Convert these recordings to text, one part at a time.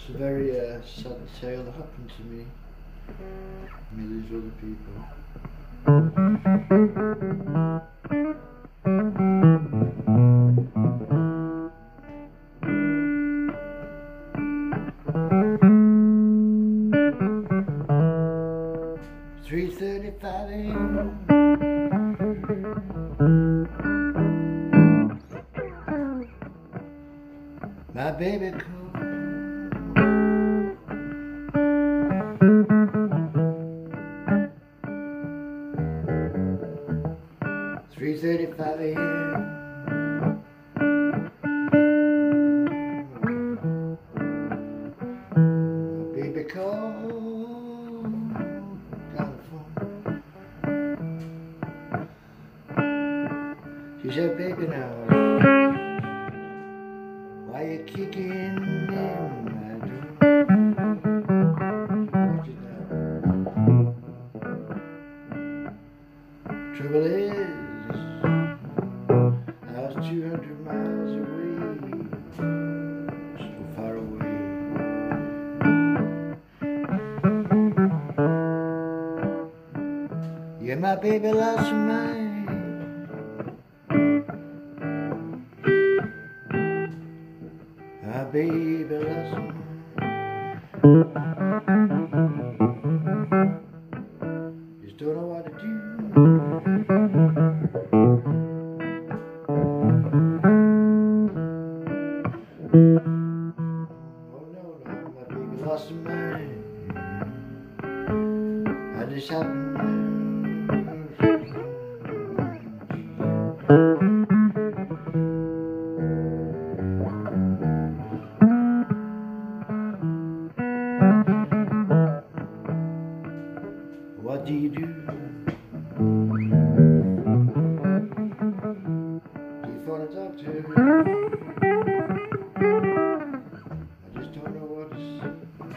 It's a very sad tale that happened to me. Millions of other people. 3:35 a.m. My baby called. 3:35 a.m. My baby called down the phone. She said, baby, now why you kicking in my door? Trouble is, I was 200 miles away, so far away. Yeah, my baby lost her mind. My baby lost her mind. Just don't know what to do. Oh no, my baby lost her mind. I just happened. What do you do? Do you phone a doctor? I just don't know what to say.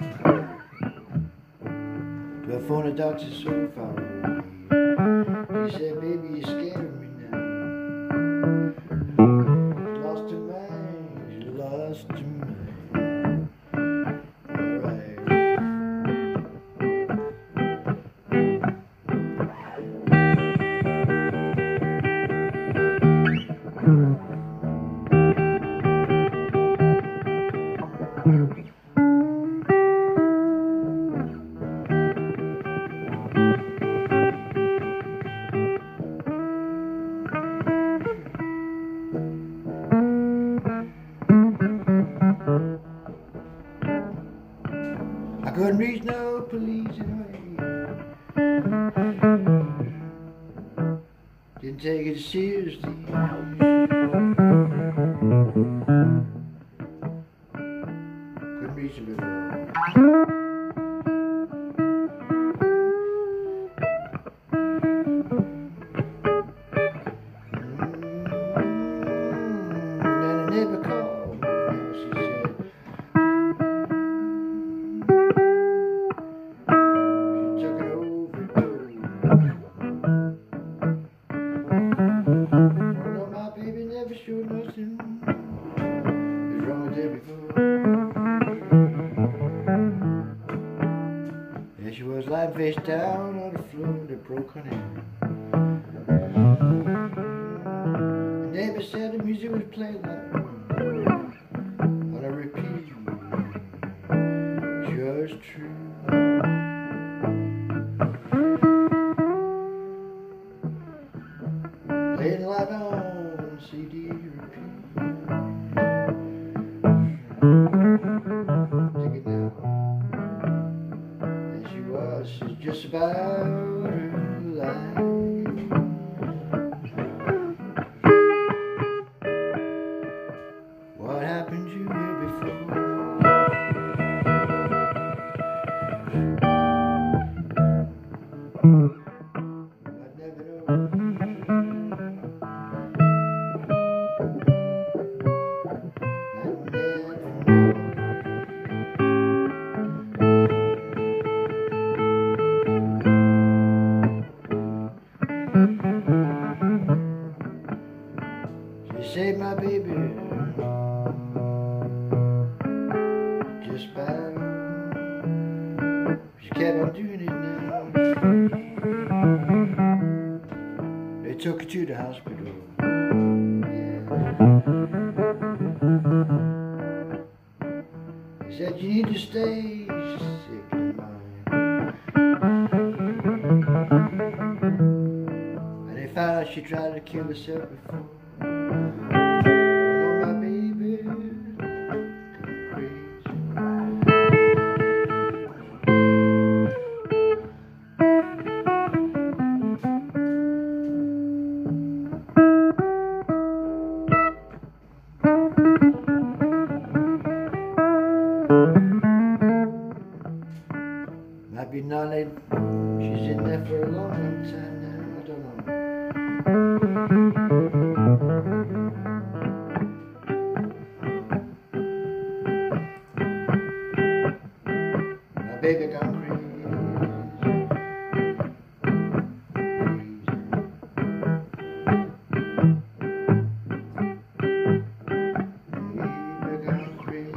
Do I phone a doctor so far away? He said, baby, you're scaring me now. You lost your mind, you lost your mind. I couldn't reach no police anyway. Didn't take it seriously. Couldn't reach him at all. And I never called. She said, sure nothing is wrong with her before. There she was lying face down on the floor with a broken hand. The neighbor said the music was playing loud on a repeat. Sure it's true. Playing live on CD repeat. Take it down. There she was, she's just about her life. What happened to her before? I'd never know. She saved my baby just by kept on doing it now. They took her to the hospital. Yeah. They said you need to stay sick in mind. And they found out she tried to kill herself before. Oh, my baby, crazy. Might be now late. She's in there for a long, long time now. I don't know. My baby gone crazy. Baby gone crazy.